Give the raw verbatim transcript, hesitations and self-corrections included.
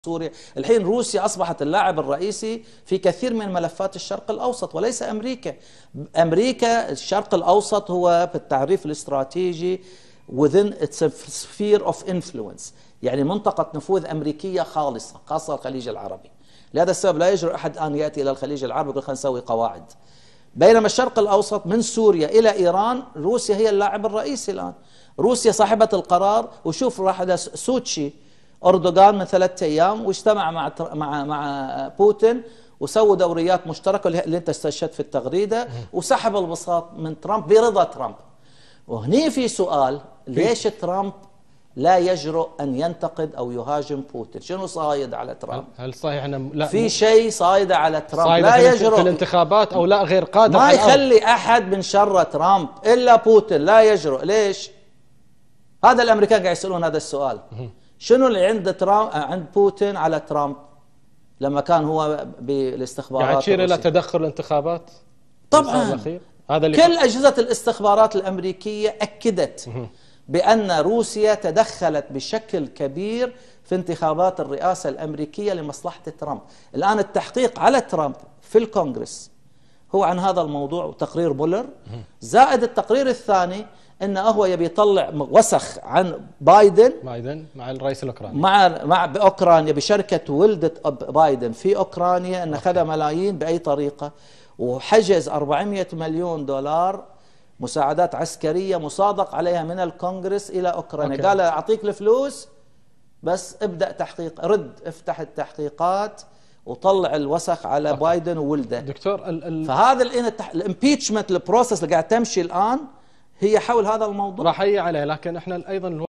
سوريا. الحين روسيا أصبحت اللاعب الرئيسي في كثير من ملفات الشرق الأوسط وليس أمريكا. أمريكا الشرق الأوسط هو بالتعريف الاستراتيجي within its sphere of influence، يعني منطقة نفوذ أمريكية خالصة، خاصة الخليج العربي. لهذا السبب لا يجرؤ أحد أن يأتي إلى الخليج العربي ويقول خلينا نسوي قواعد. بينما الشرق الأوسط من سوريا إلى إيران روسيا هي اللاعب الرئيسي الآن. روسيا صاحبة القرار. وشوف راح سوتشي أردوغان من ثلاثة أيام واجتمع مع مع مع بوتين وسووا دوريات مشتركة اللي أنت استشهدت في التغريدة، وسحب البساط من ترامب برضا ترامب. وهني في سؤال، ليش ترامب لا يجرؤ أن ينتقد أو يهاجم بوتين؟ شنو صايد على ترامب؟ هل صحيح أن لا في شيء صايد على ترامب؟ لا يجرؤ في الانتخابات أو لا غير قادر، ما يخلي أحد من شر ترامب إلا بوتين، لا يجرؤ. ليش؟ هذا الأمريكان قاعد يسألون هذا السؤال. شنو اللي عند ترامب عند بوتين على ترامب لما كان هو بالاستخبارات؟ يعني تشير إلى تدخل الانتخابات طبعا. هذا اللي كل أجهزة الاستخبارات الأمريكية أكدت بأن روسيا تدخلت بشكل كبير في انتخابات الرئاسة الأمريكية لمصلحة ترامب. الآن التحقيق على ترامب في الكونغرس هو عن هذا الموضوع وتقرير مولر، زائد التقرير الثاني انه هو يبي يطلع وسخ عن بايدن بايدن مع الرئيس الاوكراني، مع مع باوكرانيا، بشركه ولدت بايدن في اوكرانيا، ان اخذ ملايين باي طريقه، وحجز أربعمئة مليون دولار مساعدات عسكريه مصادق عليها من الكونغرس الى اوكرانيا. أوكي. قال اعطيك الفلوس بس ابدا تحقيق، رد افتح التحقيقات وطلع الوسخ على أوكي. بايدن وولده. دكتور ال ال فهذا الامبيتشمنت البروسس اللي قاعد تمشي الان هي حول هذا الموضوع. راح اجي عليه، لكن احنا ايضا